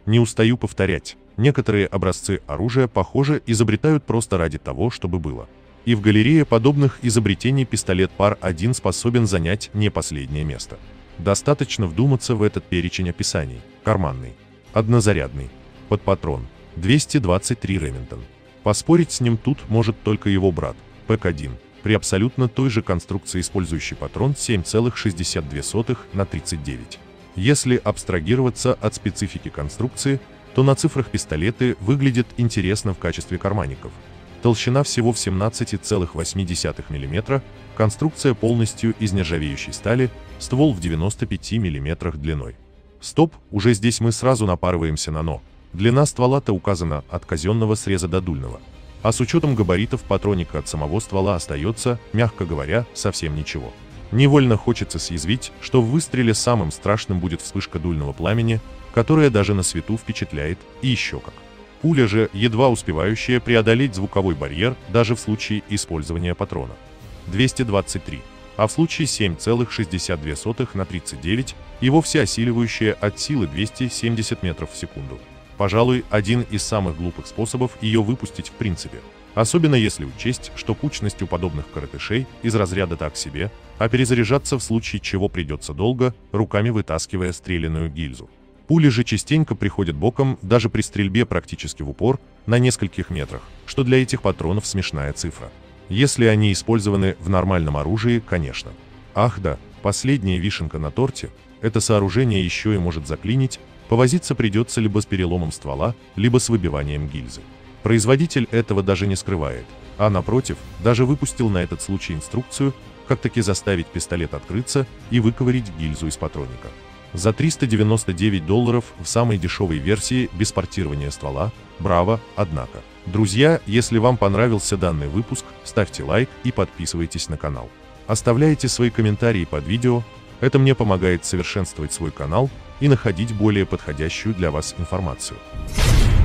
Не устаю повторять, некоторые образцы оружия, похоже, изобретают просто ради того, чтобы было. И в галерее подобных изобретений пистолет PAR-1 способен занять не последнее место. Достаточно вдуматься в этот перечень описаний. Карманный, однозарядный, под патрон, 223 Ремингтон. Поспорить с ним тут может только его брат, ПЭК-1, при абсолютно той же конструкции, использующий патрон 7,62 на 39. Если абстрагироваться от специфики конструкции, то на цифрах пистолеты выглядят интересно в качестве карманников. Толщина всего в 17,8 мм, конструкция полностью из нержавеющей стали, ствол в 95 мм длиной. Стоп, уже здесь мы сразу напарываемся на «но». Длина ствола-то указана от казенного среза до дульного. А с учетом габаритов патронника от самого ствола остается, мягко говоря, совсем ничего. Невольно хочется съязвить, что в выстреле самым страшным будет вспышка дульного пламени, которая даже на свету впечатляет, и еще как. Пуля же, едва успевающая преодолеть звуковой барьер даже в случае использования патрона. 223, а в случае 7,62 на 39 и вовсе осиливающая от силы 270 метров в секунду. Пожалуй, один из самых глупых способов ее выпустить в принципе. Особенно если учесть, что кучность у подобных коротышей из разряда так себе, а перезаряжаться в случае чего придется долго, руками вытаскивая стреляную гильзу. Пули же частенько приходят боком даже при стрельбе практически в упор на нескольких метрах, что для этих патронов смешная цифра. Если они использованы в нормальном оружии, конечно. Ах да, последняя вишенка на торте, это сооружение еще и может заклинить, повозиться придется либо с переломом ствола, либо с выбиванием гильзы. Производитель этого даже не скрывает, а напротив, даже выпустил на этот случай инструкцию, как таки заставить пистолет открыться и выковырить гильзу из патронника. За $399 в самой дешевой версии без портирования ствола, браво, однако. Друзья, если вам понравился данный выпуск, ставьте лайк и подписывайтесь на канал. Оставляйте свои комментарии под видео, это мне помогает совершенствовать свой канал и находить более подходящую для вас информацию.